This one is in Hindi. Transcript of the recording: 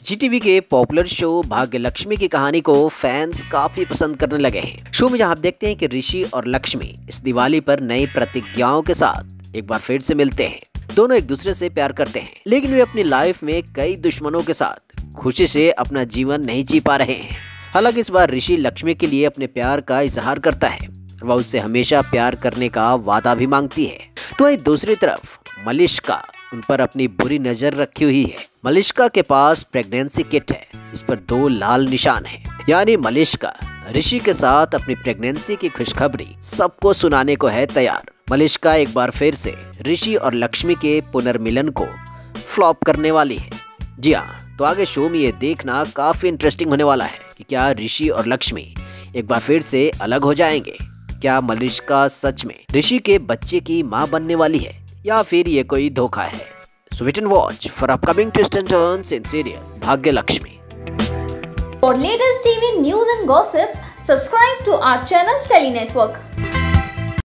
जीटीवी के पॉपुलर शो भाग्य लक्ष्मी की कहानी को फैंस काफी पसंद करने लगे हैं। शो में जहां आप देखते हैं कि ऋषि और लक्ष्मी इस दिवाली पर नई प्रतिज्ञाओं के साथ एक बार फिर से मिलते हैं। दोनों एक दूसरे से प्यार करते हैं, लेकिन वे अपनी लाइफ में कई दुश्मनों के साथ खुशी से अपना जीवन नहीं जी पा रहे हैं। हालांकि इस बार ऋषि लक्ष्मी के लिए अपने प्यार का इजहार करता है, वह उससे हमेशा प्यार करने का वादा भी मांगती है। तो वहीं दूसरी तरफ मलिष्का उन पर अपनी बुरी नजर रखी हुई है। मलिष्का के पास प्रेगनेंसी किट है, इस पर 2 लाल निशान हैं। यानी मलिष्का ऋषि के साथ अपनी प्रेगनेंसी की खुशखबरी सबको सुनाने को है तैयार। मलिष्का एक बार फिर से ऋषि और लक्ष्मी के पुनर्मिलन को फ्लॉप करने वाली है। जी हाँ, तो आगे शो में ये देखना काफी इंटरेस्टिंग होने वाला है कि क्या ऋषि और लक्ष्मी एक बार फिर से अलग हो जाएंगे। क्या मलिष्का सच में ऋषि के बच्चे की मां बनने वाली है या फिर ये कोई धोखा है। So wait and watch for upcoming twists and turns in serial Bhagya Lakshmi. For latest TV news and gossips, subscribe to our channel Tele Network.